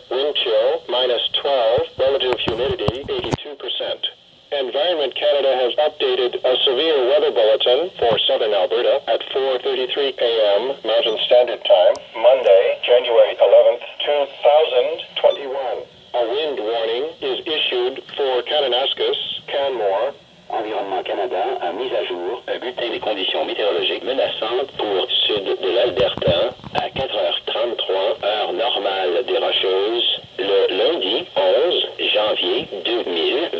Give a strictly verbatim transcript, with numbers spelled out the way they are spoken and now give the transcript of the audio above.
wind chill, minus twelve, relative humidity, eighty-two percent. Environment Canada has updated a severe weather bulletin for southern Alberta at four thirty-three a m Mountain Standard Time, Monday, January eleventh, two thousand twenty-one. A wind warning is issued for Kananaskis, Canmore. Environnement Canada a mis à jour un bulletin des conditions météorologiques menaçantes pour sud de l'Alberta à quatre heures trente-trois, heure normale des Rocheuses, le lundi onze janvier deux mille